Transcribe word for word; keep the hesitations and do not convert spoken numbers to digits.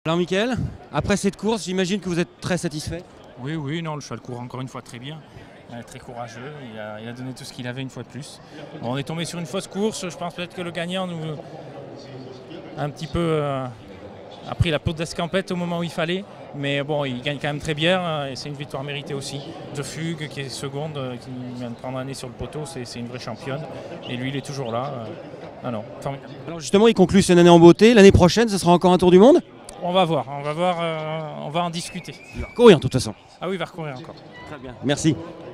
Alors Mickaël, après cette course, j'imagine que vous êtes très satisfait? Oui, oui, non, le cheval court encore une fois très bien. Il est très courageux, il a, il a donné tout ce qu'il avait une fois de plus. Bon, on est tombé sur une fausse course, je pense peut-être que le gagnant nous a un petit peu euh, a pris la peau d'escampette au moment où il fallait. Mais bon, il gagne quand même très bien et c'est une victoire méritée aussi. De Fugue qui est seconde, qui vient de prendre un nez sur le poteau, c'est une vraie championne. Et lui, il est toujours là. Ah non, formidable. Alors justement, il conclut cette année en beauté. L'année prochaine, ce sera encore un tour du monde? On va voir, on va voir, euh, on va en discuter. Il va courir de toute façon. Ah oui, il va recourir encore. Très bien. Merci.